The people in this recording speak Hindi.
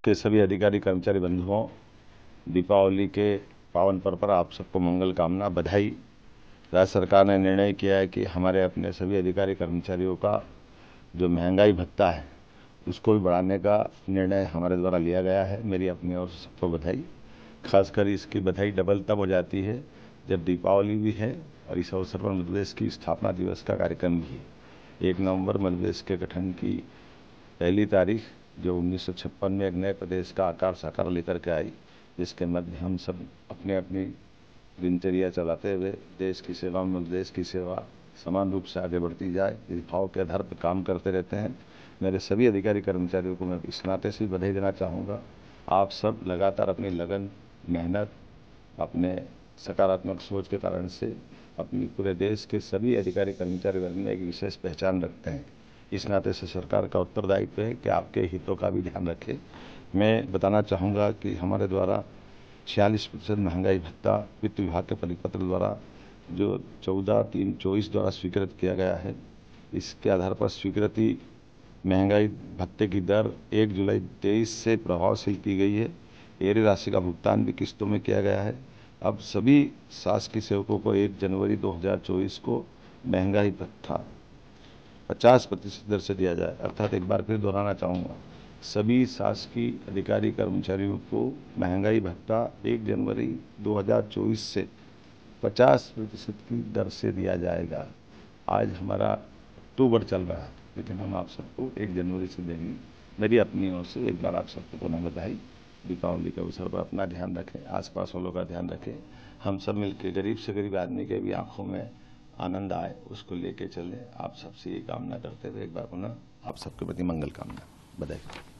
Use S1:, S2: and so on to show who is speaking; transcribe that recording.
S1: के सभी अधिकारी कर्मचारी बंधुओं, दीपावली के पावन पर्व पर आप सबको मंगल कामना, बधाई। राज्य सरकार ने निर्णय किया है कि हमारे अपने सभी अधिकारी कर्मचारियों का जो महंगाई भत्ता है उसको भी बढ़ाने का निर्णय हमारे द्वारा लिया गया है। मेरी अपनी ओर से सबको बधाई। खासकर इसकी बधाई डबल तब हो जाती है जब दीपावली भी है और इस अवसर पर मध्य प्रदेश की स्थापना दिवस का कार्यक्रम भी है। 1 नवंबर मध्य प्रदेश के गठन की पहली तारीख, जो 1956 में एक नए प्रदेश का आकार साकार लेकर के आई, जिसके मध्य हम सब अपने अपनी दिनचर्या चलाते हुए देश की सेवा में देश की सेवा समान रूप से आगे बढ़ती जाए, इस भाव के आधार पर काम करते रहते हैं। मेरे सभी अधिकारी कर्मचारियों को मैं इस नाते से बधाई देना चाहूँगा। आप सब लगातार अपनी लगन, मेहनत, अपने सकारात्मक सोच के कारण से अपनी पूरे देश के सभी अधिकारी कर्मचारी वर्ग में एक विशेष पहचान रखते हैं। इस नाते से सरकार का उत्तरदायित्व है कि आपके हितों का भी ध्यान रखें। मैं बताना चाहूँगा कि हमारे द्वारा 46% महंगाई भत्ता वित्त विभाग के परिपत्र द्वारा जो 14/3/24 द्वारा स्वीकृत किया गया है, इसके आधार पर स्वीकृति महंगाई भत्ते की दर 1 जुलाई 23 से प्रभावशील की गई है। एरी राशि का भुगतान भी किस्तों में किया गया है। अब सभी शासकीय सेवकों को 1 जनवरी 2024 को महंगाई भत्ता 50% दर से दिया जाए। अर्थात एक बार फिर दोहराना चाहूँगा, सभी शासकीय अधिकारी कर्मचारियों को महंगाई भत्ता 1 जनवरी 2024 से 50% की दर से दिया जाएगा। आज हमारा अक्टूबर चल रहा है, लेकिन हम आप सबको 1 जनवरी से देंगे। मेरी अपनी ओर से एक बार आप सबको पुनः बधाई। दीपावली के अवसर पर अपना ध्यान रखें, आसपास वालों का ध्यान रखें। हम सब मिलकर गरीब से गरीब आदमी के भी आंखों में आनंद आए, उसको लेके चले। आप सबसे ये कामना करते हुए एक बार पुनः आप सबके प्रति मंगल कामना, बधाई।